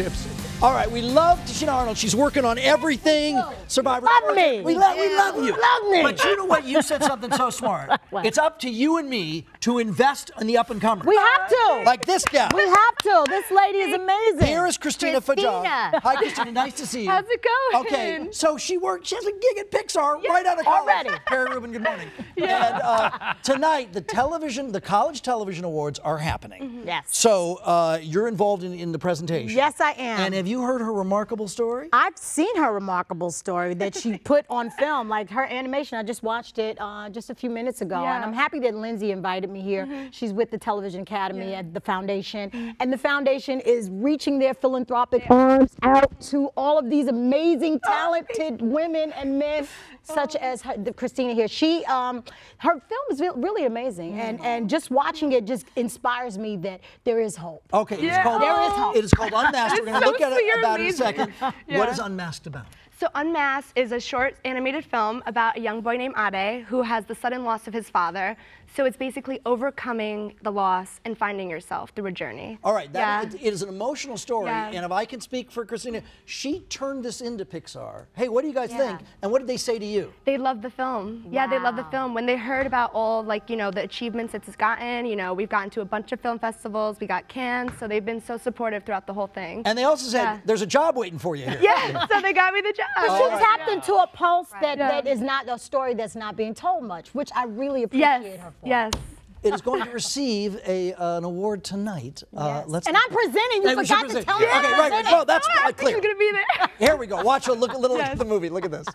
tips. All right, we love Tichina Arnold. She's working on everything. Survivor. Love me. We love you. Love me. But you know what? You said something so smart. It's up to you and me to invest in the up-and-comers. We have to. Like this gal. We have to. This lady is amazing. Here is Christina Faraj. Hi, Christina. Nice to see you. How's it going? Okay, so she has a gig at Pixar right out of college. Already. Perry Rubin, good morning. And tonight, the College Television Awards are happening. Yes. So you're involved in the presentation. Yes, I am. And have you heard her remarkable story? I've seen her remarkable story that she put on film, like her animation. I just watched it just a few minutes ago, and I'm happy that Lindsay invited me here. She's with the Television Academy at the foundation, and the foundation is reaching their philanthropic arms out to all of these amazing, talented women and men, such as Christina here. Her film is really amazing, and just watching it just inspires me that there is hope. Okay, there is hope. It is called Unmasked. We're going to look at it about in a second. Yeah. What is Unmasked about? So Unmasked is a short animated film about a young boy named Ade who has the sudden loss of his father. So it's basically overcoming the loss and finding yourself through a journey. All right, it is an emotional story, and if I can speak for Christina, she turned this into Pixar. Hey, what do you guys think? And what did they say to you? They loved the film. Yeah, they loved the film. When they heard about all, like, you know, the achievements it's gotten, you know, we've gotten to a bunch of film festivals, we got Cannes, so they've been so supportive throughout the whole thing. And they also said, there's a job waiting for you here. Yeah, so they got me the job. She tapped into a pulse that is not a story that's not being told much, which I really appreciate her for. Yes. It is going to receive an award tonight. And I'm presenting. You forgot to tell me. Okay, right. Well, that's clear. You're gonna be there. Here we go. Watch a little at the movie. Look at this.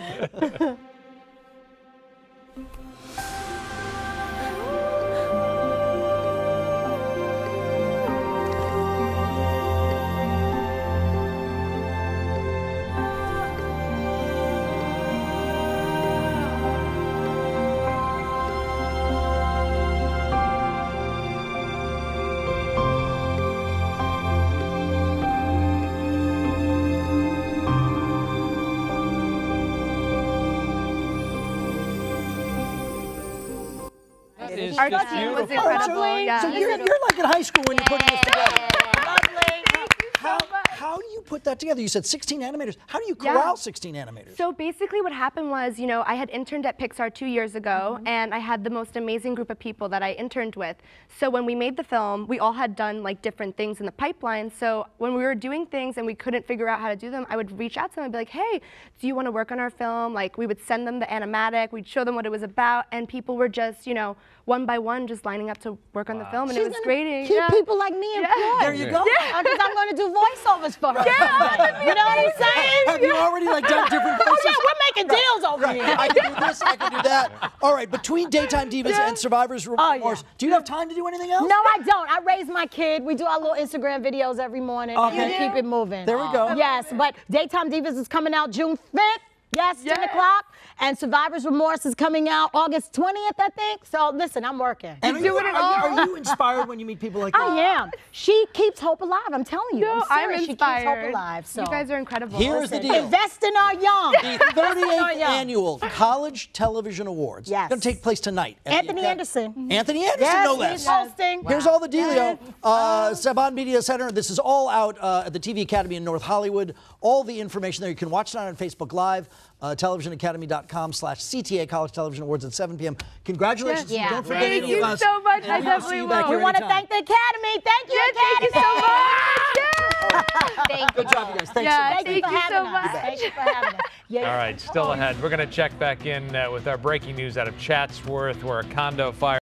Our team was incredible. So you're like in high school when you're putting this together. Lovely. Thank you so much. How do you put that together? You said 16 animators. How do you corral 16 animators? So basically what happened was, you know, I had interned at Pixar 2 years ago, and I had the most amazing group of people that I interned with. So when we made the film, we all had done like different things in the pipeline. So when we were doing things and we couldn't figure out how to do them, I would reach out to them and be like, hey, do you want to work on our film? Like, we would send them the animatic, we'd show them what it was about, and people were just, you know, one by one just lining up to work on the film, and it was great. Keep people like me employed. There you go. Because I'm going to do voiceovers for her. You know what I'm saying? Have you already like done different voices? Oh yeah, we're making deals over here. I can do this, I can do that. All right, between Daytime Divas and Survivor's Remorse, do you have time to do anything else? No, I don't. I raise my kid. We do our little Instagram videos every morning and keep it moving. There we go. Yes, but Daytime Divas is coming out June 5th. Yes, 10 o'clock. And Survivor's Remorse is coming out August 20th, I think. So listen, I'm working. And are you inspired when you meet people like that? I am. She keeps hope alive. I'm telling you. No, I'm inspired. She keeps hope alive. So you guys are incredible. Here's the deal. Invest in our young. The 38th Annual College Television Awards. Yes. Going to take place tonight. Anthony Anderson. Anthony Anderson, no less. He's hosting. Here's all the dealio. Saban Media Center. This is all out at the TV Academy in North Hollywood. All the information there. You can watch it on Facebook Live. TelevisionAcademy.com/CTA College Television Awards at 7 p.m. Congratulations. Yeah. Don't forget any of us. Thank you so much. I And definitely we'll see you back will. here We want to anytime. thank the Academy. Thank you, Academy. Thank you so much. Good job, you guys. Thanks so much. Thank you for having us. much. Thank you for having us. All right, still ahead. We're going to check back in with our breaking news out of Chatsworth, where a condo fire